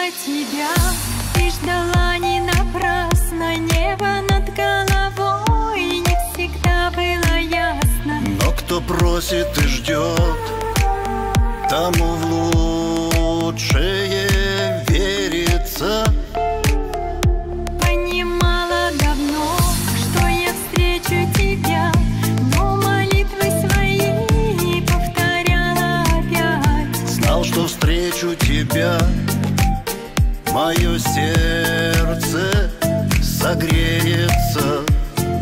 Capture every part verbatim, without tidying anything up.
я тебя, ты ждала не напрасно. Небо над головой не всегда было ясно. Но кто просит и ждет, тому в лучшее верится. Понимала давно, что я встречу тебя, но молитвы свои повторяла опять. Знал, что встречу тебя, мое сердце согреется.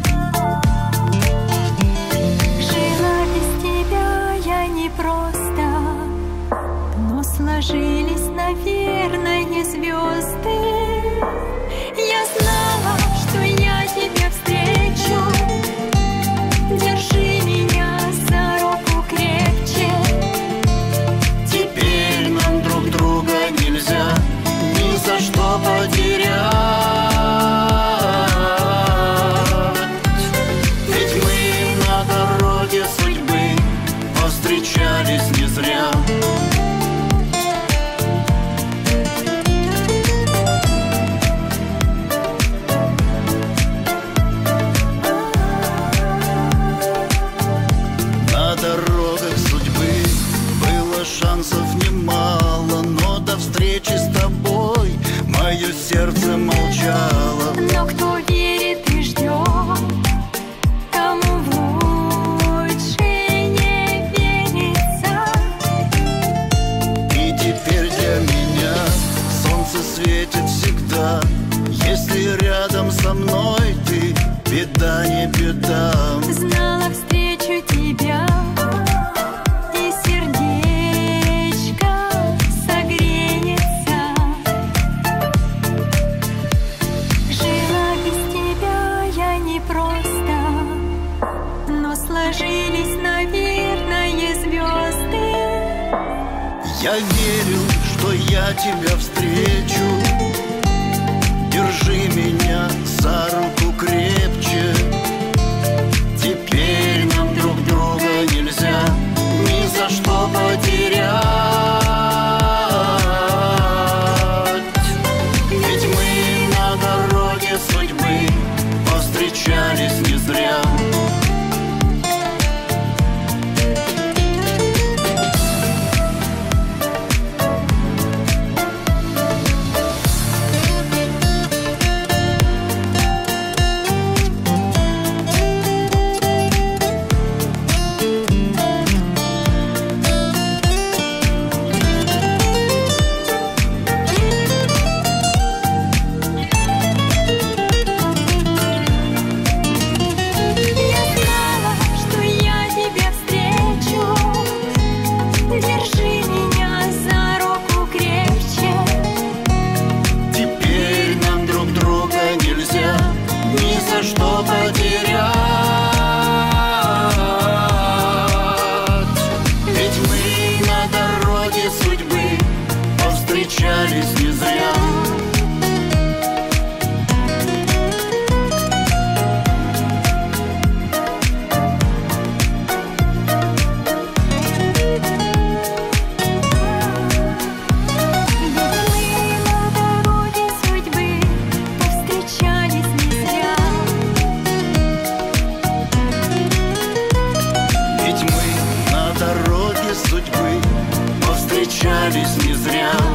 Жила без тебя я не просто, но сложились, наверное, звезды. Я знала, что я тебя встречу. Держи меня за руку крепче. Теперь нам друг друга нельзя ни за что потерять. Ведь мы на дороге судьбы повстречались не зря. На дорогах судьбы было шансов немало, но до встречи с тобой мое сердце молчало. Но кто верит и ждет, тому в лучшее не верится. И теперь для меня солнце светит всегда. Если рядом со мной ты, беда не беда. Знала, встречу тебя, и сердечко согреется. Жила без тебя я не просто, но сложились, наверное, звезды. Я верю, что я тебя встречу. Держи меня за руку крепче. Теперь нам друг друга нельзя ни за что потерять. Ведь мы на дороге судьбы повстречались не зря. Что потерять? Ведь мы на дороге судьбы повстречались не зря. Судьбы повстречались не зря.